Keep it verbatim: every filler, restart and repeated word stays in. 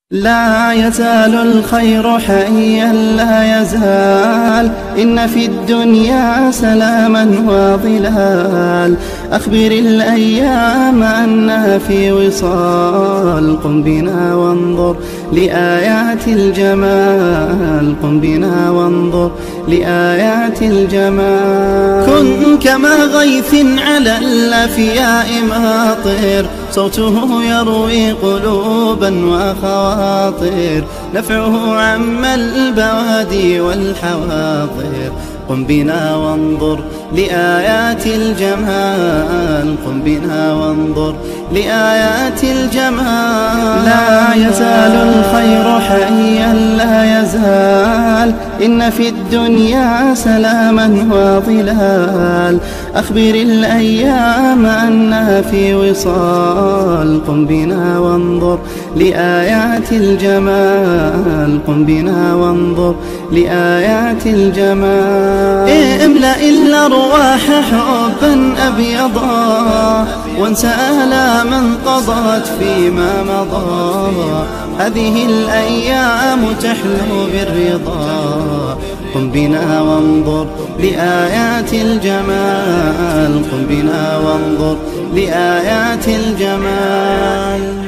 لا يزال الخير حيا لا يزال، إن في الدنيا سلاما وظلال. أخبر الأيام أنها في وصال، قم بنا وانظر لآيات الجمال. قم بنا وانظر لآيات الجمال. كن كما غيث على الأفياء ماطر، صوته يروي قلوبا وخواطر، نفعه عم البوادي والحواطر. قم بنا وانظر لآيات الجمال. قم بنا وانظر لآيات الجمال. لا يزال الخير حيا لا يزال، إن في الدنيا سلاما وظلال. أخبر الأيام أنها في وصال، قم بنا وانظر لآيات الجمال. قم بنا وانظر لآيات الجمال. املأ الأرواح حبا أبيضا، وانسى آلاما قضت فيما مضى. هذه الأيام تحلو بالرضا. قم بنا وانظر لآيات الجمال. قم بنا وانظر لآيات الجمال.